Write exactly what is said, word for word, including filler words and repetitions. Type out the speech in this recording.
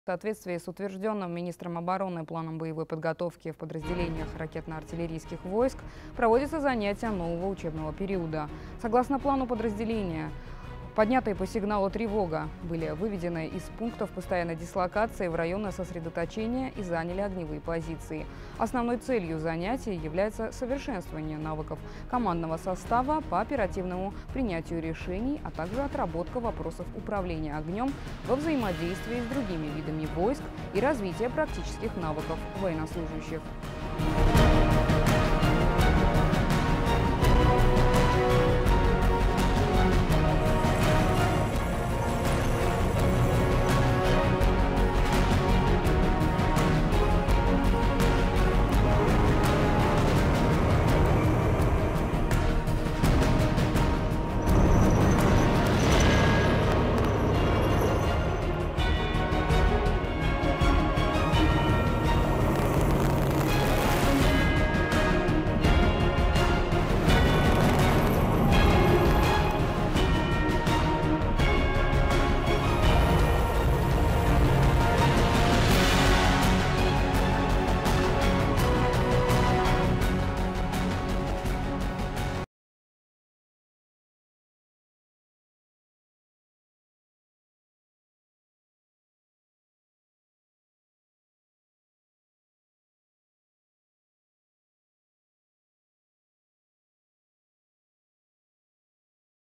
В соответствии с утвержденным министром обороны планом боевой подготовки в подразделениях ракетно-артиллерийских войск проводятся занятия нового учебного периода. Согласно плану подразделения, поднятые по сигналу тревога были выведены из пунктов постоянной дислокации в районы сосредоточения и заняли огневые позиции. Основной целью занятий является совершенствование навыков командного состава по оперативному принятию решений, а также отработка вопросов управления огнем во взаимодействии с другими видами войск и развитие практических навыков военнослужащих.